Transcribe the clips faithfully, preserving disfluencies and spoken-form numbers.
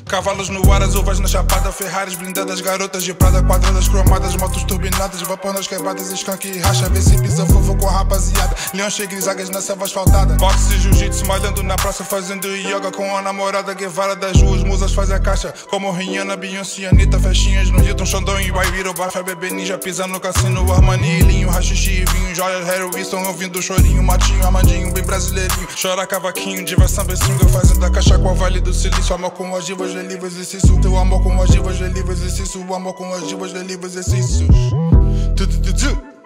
Cavalos no ar, as uvas na chapada, Ferraris blindadas, garotas de prada, quadradas, cromadas, motos turbinadas, vapor nas quebradas, skunk e racha, vê se pisa fofo com a rapaziada. Leões e grisalhas na selva asfaltada, boxe e jiu-jitsu, malhando na praça, fazendo yoga com a namorada, Guevara das ruas, musas faz a caixa, como Rihanna, Beyoncé, Anitta, festinhas no Hilton, Xandão e Baibiro, Bafa, bebê ninja, pisa no cassino, Armani, Linho, rachixe e vinho, joias, Harry Wilson, ouvindo chorinho, Matinho, Armandinho, bem brasileirinho, chora cavaquinho, diva, samba, swing, fazendo a caixa com a Vale do Silício, amor com as divas, relívios, exercício, teu amor com as divas, relívios, exercício, o amor com as divas, relívios, exercícios. Tu, tu, tu, tu.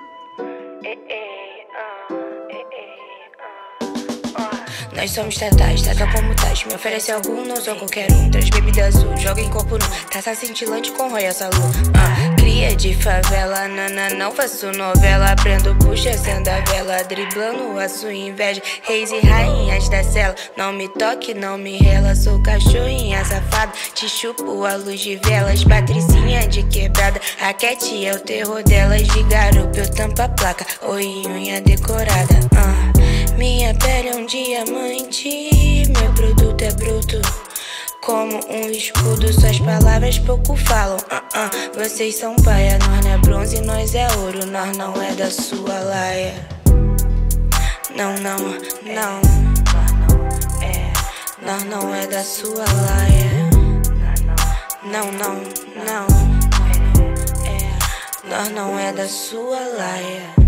Nós somos tatais, tata como tais. Me oferece algum, não sou qualquer um. Traz bebida azul, joga em corpo nu. Taça cintilante com Royal Salu. uh, Cria de favela, nana, não faço novela. Aprendo puxa, acendo a vela, driblando a sua inveja. Reis e rainhas da cela, não me toque, não me rela. Sou cachorrinha safada, te chupo a luz de velas. Patricinha de quebrada, a Cat é o terror delas. De garupa eu tampo a placa, oi unha decorada. uh. Minha pele é um diamante, meu produto é bruto como um escudo, suas palavras pouco falam. uh -uh. Vocês são paia, nós não é bronze, nós é ouro, nós não é da sua laia. Não, não, não, nós não é da sua laia. Não, não, não, nós não é da sua laia.